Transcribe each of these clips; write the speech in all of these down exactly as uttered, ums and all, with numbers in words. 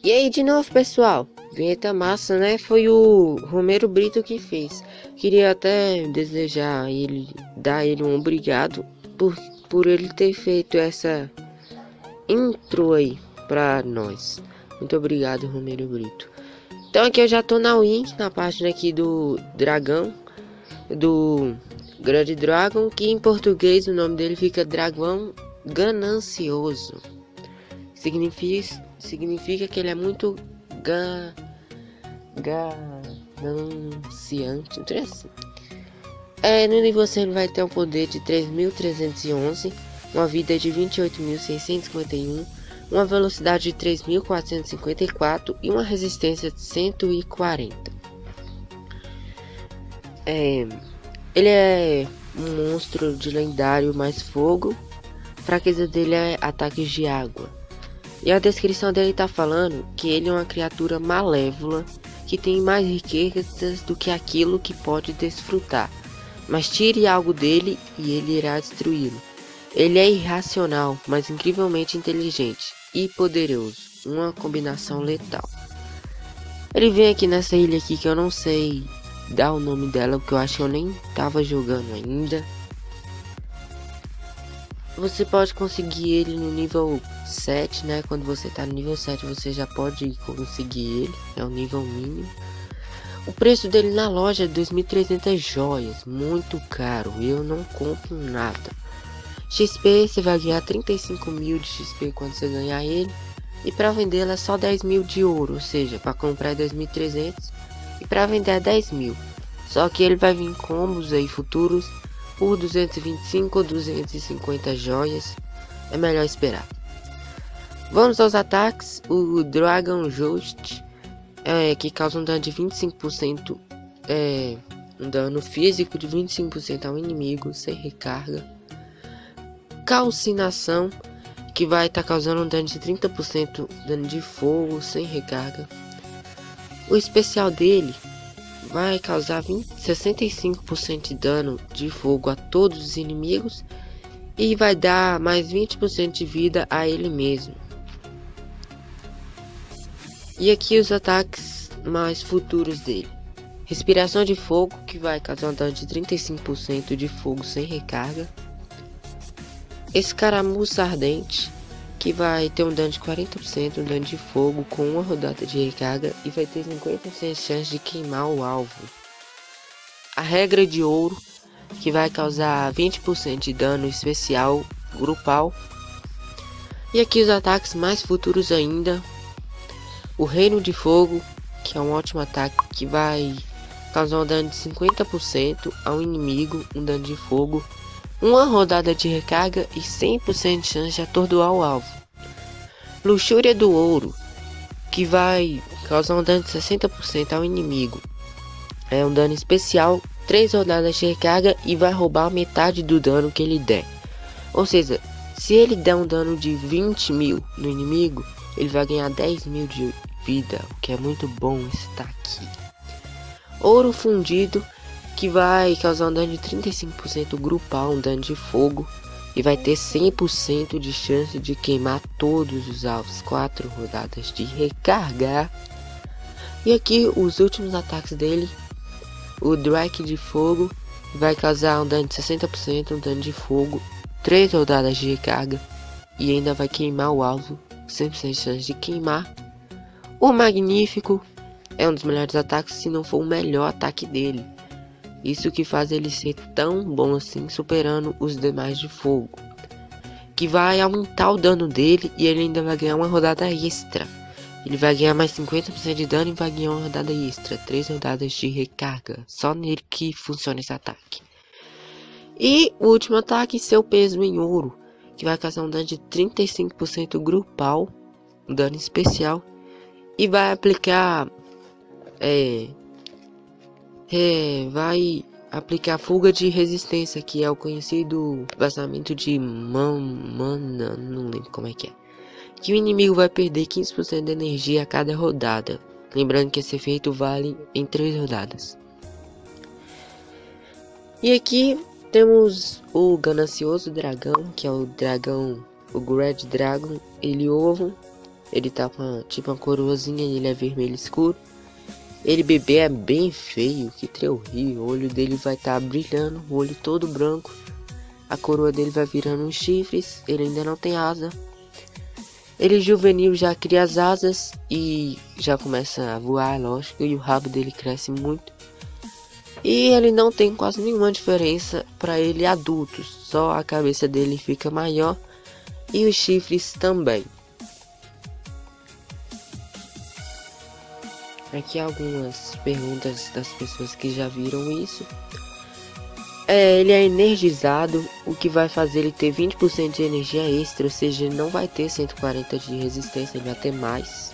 E aí de novo, pessoal, vinheta massa, né? Foi o Romero Brito que fez. Queria até desejar ele, dar ele um obrigado por, por ele ter feito essa intro aí pra nós. Muito obrigado, Romero Brito. Então aqui eu já tô na Wink, na página aqui do Dragão, do Grande Dragon, que em português o nome dele fica Dragão Ganancioso. Significa, significa que ele é muito ga, gananciante. Assim. É, no nível cem ele vai ter um poder de três mil trezentos e onze, uma vida de vinte e oito mil seiscentos e cinquenta e um, uma velocidade de três mil quatrocentos e cinquenta e quatro e uma resistência de cento e quarenta. É, ele é um monstro de lendário mais fogo. A fraqueza dele é ataques de água. E a descrição dele tá falando que ele é uma criatura malévola que tem mais riquezas do que aquilo que pode desfrutar. Mas tire algo dele e ele irá destruí-lo. Ele é irracional, mas incrivelmente inteligente e poderoso. Uma combinação letal. Ele vem aqui nessa ilha aqui que eu não sei dar o nome dela, porque eu acho que eu nem tava jogando ainda. Você pode conseguir ele no nível sete, né? Quando você tá no nível sete você já pode conseguir ele, é o nível mínimo. O preço dele na loja é dois mil e trezentas joias, muito caro, eu não compro nada. X P, você vai ganhar trinta e cinco mil de X P quando você ganhar ele. E para vender é só dez mil de ouro, ou seja, para comprar é dois mil e trezentos e para vender é dez mil. Só que ele vai vir em combos aí futuros por duzentos e vinte e cinco ou duzentos e cinquenta joias, é melhor esperar. Vamos aos ataques. O Dragon Joust, é, que causa um dano de vinte e cinco por cento, é, um dano físico de vinte e cinco por cento ao inimigo sem recarga. Calcinação, que vai estar tá causando um dano de trinta por cento dano de fogo sem recarga. O especial dele vai causar vinte, sessenta e cinco por cento de dano de fogo a todos os inimigos e vai dar mais vinte por cento de vida a ele mesmo. E aqui os ataques mais futuros dele. Respiração de fogo, que vai causar um dano de trinta e cinco por cento de fogo sem recarga. Escaramuça ardente, que vai ter um dano de quarenta por cento, um dano de fogo com uma rodada de recarga e vai ter cinquenta por cento de chance de queimar o alvo. A regra de ouro, que vai causar vinte por cento de dano especial grupal. E aqui os ataques mais futuros ainda. O reino de fogo, que é um ótimo ataque que vai causar um dano de cinquenta por cento ao inimigo, um dano de fogo, uma rodada de recarga e cem por cento de chance de atordoar o alvo. Luxúria do ouro, que vai causar um dano de sessenta por cento ao inimigo. É um dano especial, três rodadas de recarga e vai roubar metade do dano que ele der. Ou seja, se ele der um dano de vinte mil no inimigo, ele vai ganhar dez mil de vida, o que é muito bom estar aqui. Ouro fundido, que vai causar um dano de trinta e cinco por cento grupal, um dano de fogo. E vai ter cem por cento de chance de queimar todos os alvos, quatro rodadas de recarga. E aqui os últimos ataques dele. O Drake de fogo vai causar um dano de sessenta por cento, um dano de fogo, três rodadas de recarga. E ainda vai queimar o alvo, cem por cento de chance de queimar. O Magnífico é um dos melhores ataques, se não for o melhor ataque dele. Isso que faz ele ser tão bom assim, superando os demais de fogo. Que vai aumentar o dano dele e ele ainda vai ganhar uma rodada extra. Ele vai ganhar mais cinquenta por cento de dano e vai ganhar uma rodada extra. três rodadas de recarga. Só nele que funciona esse ataque. E o último ataque, seu peso em ouro. Que vai causar um dano de trinta e cinco por cento grupal. Um dano especial. E vai aplicar... É... É, vai aplicar fuga de resistência, que é o conhecido vazamento de man, mana, não lembro como é que é. Que o inimigo vai perder quinze por cento de energia a cada rodada. Lembrando que esse efeito vale em três rodadas. E aqui temos o ganancioso dragão, que é o dragão, o Great Dragon, ele ovo. Ele tá com uma, tipo uma coroazinha, ele é vermelho escuro. Ele bebê é bem feio, que horrível. O olho dele vai estar tá brilhando, o olho todo branco. A coroa dele vai virando uns chifres, ele ainda não tem asa. Ele juvenil já cria as asas e já começa a voar, lógico, e o rabo dele cresce muito. E ele não tem quase nenhuma diferença para ele adulto, só a cabeça dele fica maior e os chifres também. Aqui algumas perguntas das pessoas que já viram isso. É, ele é energizado, o que vai fazer ele ter vinte por cento de energia extra, ou seja, ele não vai ter cento e quarenta de resistência, ele vai ter mais.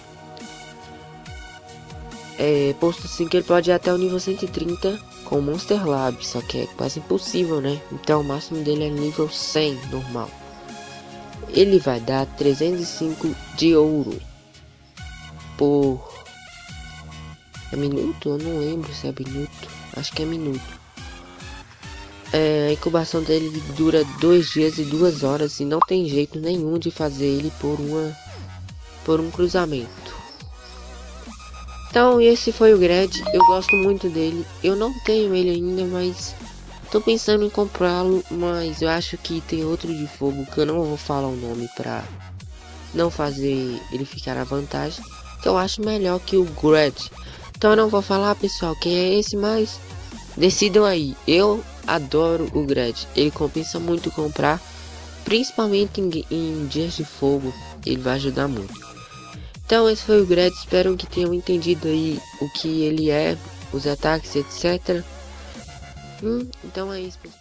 É, posto assim que ele pode ir até o nível cento e trinta com o Monster Lab, só que é quase impossível, né? Então o máximo dele é nível cem, normal. Ele vai dar trezentos e cinco de ouro por... É minuto? Eu não lembro se é minuto, acho que é minuto. É, a incubação dele dura dois dias e duas horas e não tem jeito nenhum de fazer ele por uma por um cruzamento. Então esse foi o Gred, eu gosto muito dele. Eu não tenho ele ainda, mas tô pensando em comprá-lo, mas eu acho que tem outro de fogo que eu não vou falar o nome pra não fazer ele ficar à vantagem, que eu acho melhor que o Gred. Então eu não vou falar, pessoal, quem é esse, mas decidam aí. Eu adoro o Gred, ele compensa muito comprar, principalmente em, em dias de fogo, ele vai ajudar muito. Então esse foi o Gred, espero que tenham entendido aí o que ele é, os ataques, etcétera. Hum, então é isso, pessoal.